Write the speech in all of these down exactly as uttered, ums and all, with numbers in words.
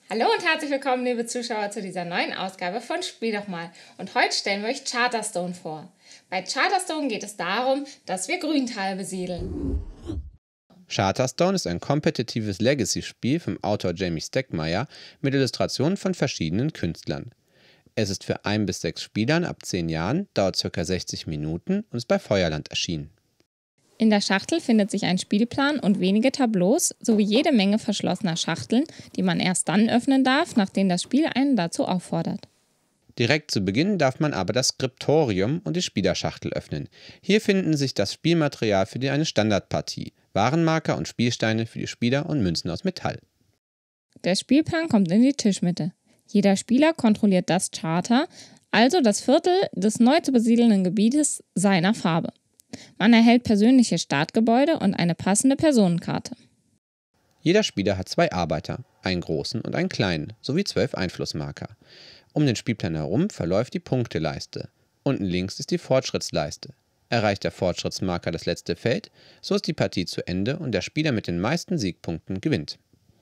Hallo und herzlich willkommen, liebe Zuschauer, zu dieser neuen Ausgabe von Spiel doch mal. Und heute stellen wir euch Charterstone vor. Bei Charterstone geht es darum, dass wir Grüntal besiedeln. Charterstone ist ein kompetitives Legacy-Spiel vom Autor Jamie Stegmaier mit Illustrationen von verschiedenen Künstlern. Es ist für ein bis sechs Spielern ab zehn Jahren, dauert ca. sechzig Minuten und ist bei Feuerland erschienen. In der Schachtel findet sich ein Spielplan und wenige Tableaus sowie jede Menge verschlossener Schachteln, die man erst dann öffnen darf, nachdem das Spiel einen dazu auffordert. Direkt zu Beginn darf man aber das Skriptorium und die Spielerschachtel öffnen. Hier finden sich das Spielmaterial für die eine Standardpartie, Warenmarker und Spielsteine für die Spieler und Münzen aus Metall. Der Spielplan kommt in die Tischmitte. Jeder Spieler kontrolliert das Charter, also das Viertel des neu zu besiedelnden Gebietes seiner Farbe. Man erhält persönliche Startgebäude und eine passende Personenkarte. Jeder Spieler hat zwei Arbeiter, einen großen und einen kleinen, sowie zwölf Einflussmarker. Um den Spielplan herum verläuft die Punkteleiste. Unten links ist die Fortschrittsleiste. Erreicht der Fortschrittsmarker das letzte Feld, so ist die Partie zu Ende und der Spieler mit den meisten Siegpunkten gewinnt.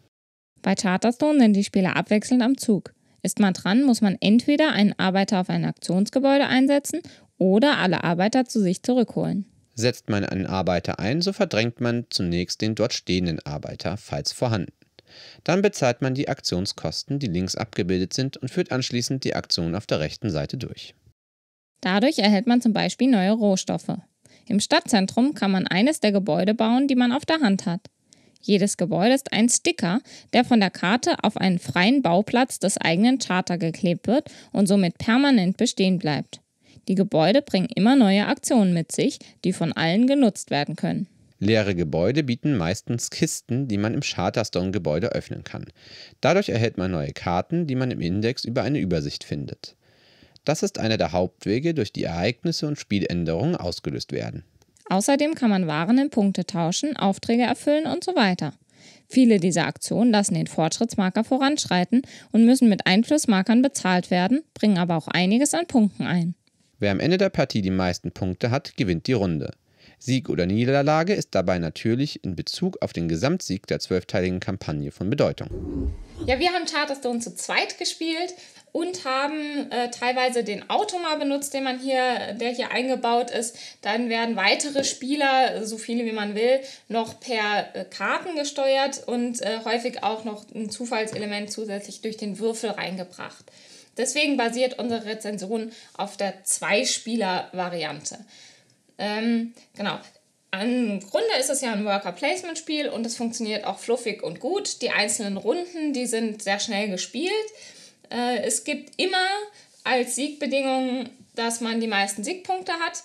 Bei Charterstone sind die Spieler abwechselnd am Zug. Ist man dran, muss man entweder einen Arbeiter auf ein Aktionsgebäude einsetzen oder alle Arbeiter zu sich zurückholen. Setzt man einen Arbeiter ein, so verdrängt man zunächst den dort stehenden Arbeiter, falls vorhanden. Dann bezahlt man die Aktionskosten, die links abgebildet sind, und führt anschließend die Aktion auf der rechten Seite durch. Dadurch erhält man zum Beispiel neue Rohstoffe. Im Stadtzentrum kann man eines der Gebäude bauen, die man auf der Hand hat. Jedes Gebäude ist ein Sticker, der von der Karte auf einen freien Bauplatz des eigenen Charter geklebt wird und somit permanent bestehen bleibt. Die Gebäude bringen immer neue Aktionen mit sich, die von allen genutzt werden können. Leere Gebäude bieten meistens Kisten, die man im Charterstone-Gebäude öffnen kann. Dadurch erhält man neue Karten, die man im Index über eine Übersicht findet. Das ist einer der Hauptwege, durch die Ereignisse und Spieländerungen ausgelöst werden. Außerdem kann man Waren in Punkte tauschen, Aufträge erfüllen und so weiter. Viele dieser Aktionen lassen den Fortschrittsmarker voranschreiten und müssen mit Einflussmarkern bezahlt werden, bringen aber auch einiges an Punkten ein. Wer am Ende der Partie die meisten Punkte hat, gewinnt die Runde. Sieg oder Niederlage ist dabei natürlich in Bezug auf den Gesamtsieg der zwölfteiligen Kampagne von Bedeutung. Ja, wir haben Charterstone zu zweit gespielt und haben äh, teilweise den Automa benutzt, den man hier, der hier eingebaut ist. Dann werden weitere Spieler, so viele wie man will, noch per äh, Karten gesteuert und äh, häufig auch noch ein Zufallselement zusätzlich durch den Würfel reingebracht. Deswegen basiert unsere Rezension auf der Zwei-Spieler-Variante. Ähm, genau. Im Grunde ist es ja ein Worker-Placement-Spiel und es funktioniert auch fluffig und gut. Die einzelnen Runden, die sind sehr schnell gespielt. Äh, es gibt immer als Siegbedingung, dass man die meisten Siegpunkte hat.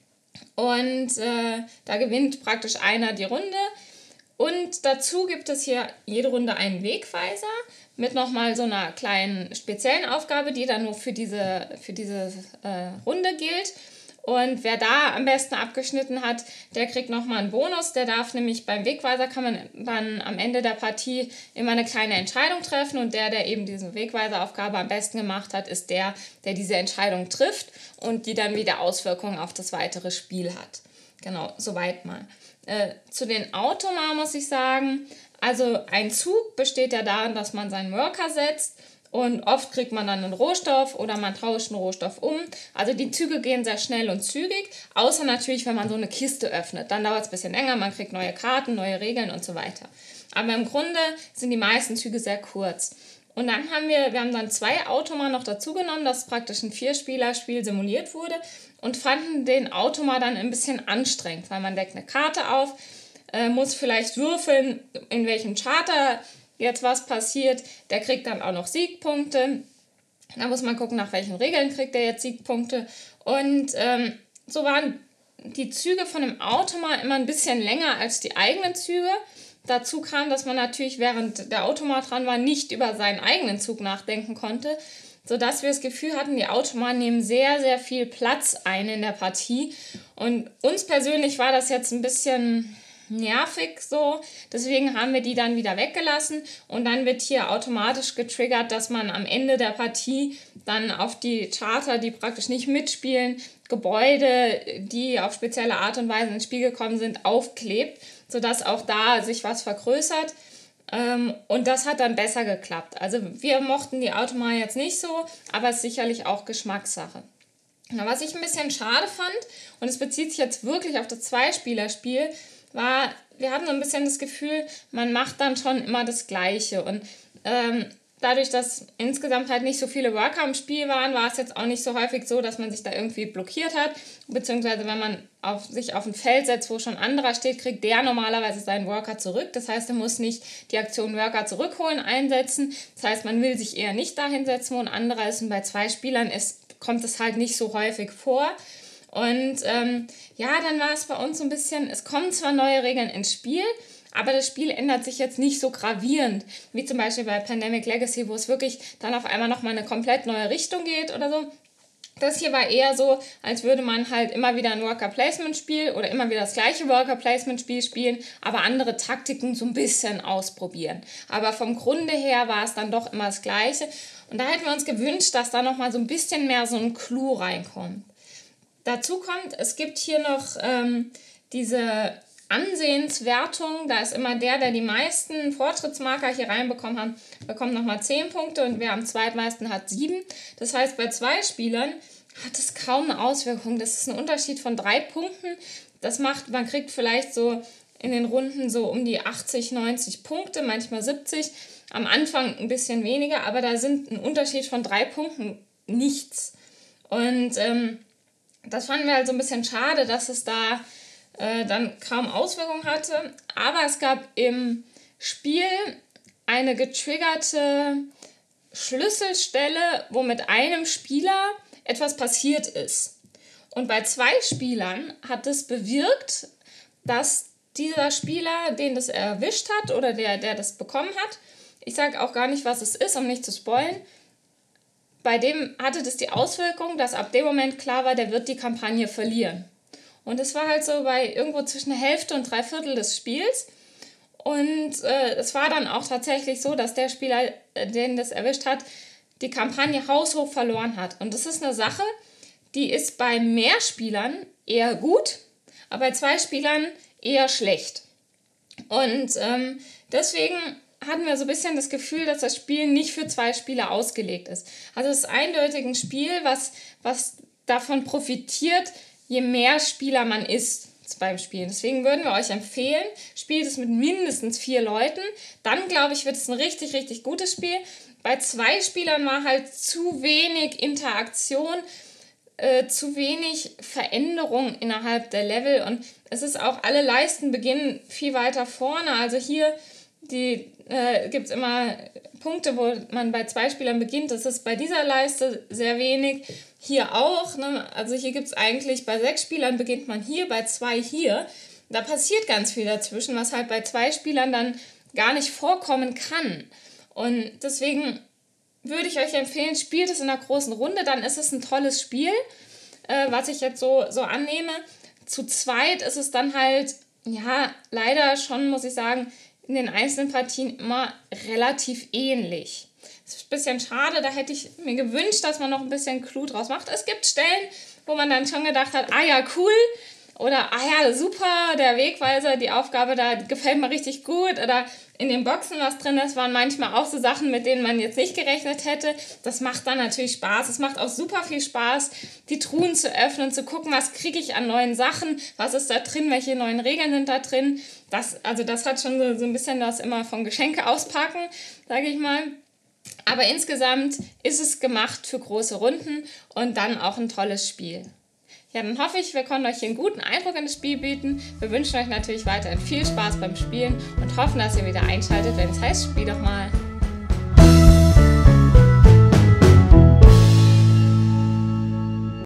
Und äh, da gewinnt praktisch einer die Runde. Und dazu gibt es hier jede Runde einen Wegweiser mit nochmal so einer kleinen speziellen Aufgabe, die dann nur für diese, für diese äh, Runde gilt. Und wer da am besten abgeschnitten hat, der kriegt nochmal einen Bonus. Der darf nämlich beim Wegweiser, kann man dann am Ende der Partie immer eine kleine Entscheidung treffen. Und der, der eben diese Wegweiseraufgabe am besten gemacht hat, ist der, der diese Entscheidung trifft und die dann wieder Auswirkungen auf das weitere Spiel hat. Genau, soweit mal. Äh, zu den Automa muss ich sagen, also ein Zug besteht ja darin, dass man seinen Worker setzt und oft kriegt man dann einen Rohstoff oder man tauscht einen Rohstoff um. Also die Züge gehen sehr schnell und zügig, außer natürlich, wenn man so eine Kiste öffnet. Dann dauert es ein bisschen länger, man kriegt neue Karten, neue Regeln und so weiter. Aber im Grunde sind die meisten Züge sehr kurz. Und dann haben wir, wir haben dann zwei Automa noch dazu genommen, dass praktisch ein Vierspieler-Spiel simuliert wurde und fanden den Automa dann ein bisschen anstrengend, weil man deckt eine Karte auf, äh, muss vielleicht würfeln, in welchem Charter jetzt was passiert. Der kriegt dann auch noch Siegpunkte. Da muss man gucken, nach welchen Regeln kriegt er jetzt Siegpunkte. Und ähm, so waren die Züge von dem Automa immer ein bisschen länger als die eigenen Züge. Dazu kam, dass man natürlich, während der Automa dran war, nicht über seinen eigenen Zug nachdenken konnte, sodass wir das Gefühl hatten, die Automaten nehmen sehr, sehr viel Platz ein in der Partie. Und uns persönlich war das jetzt ein bisschen nervig so, deswegen haben wir die dann wieder weggelassen und dann wird hier automatisch getriggert, dass man am Ende der Partie dann auf die Charter, die praktisch nicht mitspielen, Gebäude, die auf spezielle Art und Weise ins Spiel gekommen sind, aufklebt, sodass auch da sich was vergrößert. Ähm, und das hat dann besser geklappt. Also wir mochten die Automa jetzt nicht so, aber es ist sicherlich auch Geschmackssache. Na, was ich ein bisschen schade fand, und es bezieht sich jetzt wirklich auf das Zweispielerspiel, war, wir hatten so ein bisschen das Gefühl, man macht dann schon immer das Gleiche. Und ähm, dadurch, dass insgesamt halt nicht so viele Worker im Spiel waren, war es jetzt auch nicht so häufig so, dass man sich da irgendwie blockiert hat. Beziehungsweise wenn man auf, sich auf ein Feld setzt, wo schon anderer steht, kriegt der normalerweise seinen Worker zurück. Das heißt, er muss nicht die Aktion Worker zurückholen einsetzen. Das heißt, man will sich eher nicht dahin setzen, wo ein anderer ist. Und bei zwei Spielern ist, kommt es halt nicht so häufig vor. Und ähm, ja, dann war es bei uns so ein bisschen, es kommen zwar neue Regeln ins Spiel, aber das Spiel ändert sich jetzt nicht so gravierend, wie zum Beispiel bei Pandemic Legacy, wo es wirklich dann auf einmal nochmal eine komplett neue Richtung geht oder so. Das hier war eher so, als würde man halt immer wieder ein Worker-Placement-Spiel oder immer wieder das gleiche Worker-Placement-Spiel spielen, aber andere Taktiken so ein bisschen ausprobieren. Aber vom Grunde her war es dann doch immer das Gleiche. Und da hätten wir uns gewünscht, dass da nochmal so ein bisschen mehr so ein Clou reinkommt. Dazu kommt, es gibt hier noch ähm, diese Ansehenswertung. Da ist immer der, der die meisten Fortschrittsmarker hier reinbekommen hat, bekommt nochmal zehn Punkte und wer am zweitmeisten hat sieben. Das heißt, bei zwei Spielern hat es kaum eine Auswirkung. Das ist ein Unterschied von drei Punkten. Das macht, man kriegt vielleicht so in den Runden so um die achtzig, neunzig Punkte, manchmal siebzig. Am Anfang ein bisschen weniger, aber da sind ein Unterschied von drei Punkten nichts. Und ähm, das fanden wir halt so ein bisschen schade, dass es da äh, dann kaum Auswirkungen hatte. Aber es gab im Spiel eine getriggerte Schlüsselstelle, wo mit einem Spieler etwas passiert ist. Und bei zwei Spielern hat es bewirkt, dass dieser Spieler, den das erwischt hat oder der, der das bekommen hat, ich sage auch gar nicht, was es ist, um nicht zu spoilen, bei dem hatte das die Auswirkung, dass ab dem Moment klar war, der wird die Kampagne verlieren. Und es war halt so bei irgendwo zwischen der Hälfte und drei Viertel des Spiels. Und äh, es war dann auch tatsächlich so, dass der Spieler, äh, den das erwischt hat, die Kampagne haushoch verloren hat. Und das ist eine Sache, die ist bei mehr Spielern eher gut, aber bei zwei Spielern eher schlecht. Und ähm, deswegen hatten wir so ein bisschen das Gefühl, dass das Spiel nicht für zwei Spieler ausgelegt ist. Also es ist eindeutig ein Spiel, was, was davon profitiert, je mehr Spieler man ist beim Spielen. Deswegen würden wir euch empfehlen, spielt es mit mindestens vier Leuten. Dann, glaube ich, wird es ein richtig, richtig gutes Spiel. Bei zwei Spielern war halt zu wenig Interaktion, äh, zu wenig Veränderung innerhalb der Level. Und es ist auch, alle Leisten beginnen viel weiter vorne. Also hier die äh, gibt es immer Punkte, wo man bei zwei Spielern beginnt. Das ist bei dieser Leiste sehr wenig. Hier auch. Ne? Also hier gibt es eigentlich, bei sechs Spielern beginnt man hier, bei zwei hier. Da passiert ganz viel dazwischen, was halt bei zwei Spielern dann gar nicht vorkommen kann. Und deswegen würde ich euch empfehlen, spielt es in einer großen Runde, dann ist es ein tolles Spiel, äh, was ich jetzt so, so annehme. Zu zweit ist es dann halt, ja, leider schon, muss ich sagen, in den einzelnen Partien immer relativ ähnlich. Das ist ein bisschen schade, da hätte ich mir gewünscht, dass man noch ein bisschen Clou draus macht. Es gibt Stellen, wo man dann schon gedacht hat, ah ja, cool, oder ah ja, super, der Wegweiser, die Aufgabe da gefällt mir richtig gut, oder in den Boxen was drin ist, waren manchmal auch so Sachen, mit denen man jetzt nicht gerechnet hätte. Das macht dann natürlich Spaß. Es macht auch super viel Spaß, die Truhen zu öffnen, zu gucken, was kriege ich an neuen Sachen, was ist da drin, welche neuen Regeln sind da drin. Das, also das hat schon so, so ein bisschen das immer von Geschenke auspacken, sage ich mal. Aber insgesamt ist es gemacht für große Runden und dann auch ein tolles Spiel. Ja, dann hoffe ich, wir konnten euch hier einen guten Eindruck in das Spiel bieten. Wir wünschen euch natürlich weiterhin viel Spaß beim Spielen und hoffen, dass ihr wieder einschaltet, wenn es heißt, spiel doch mal.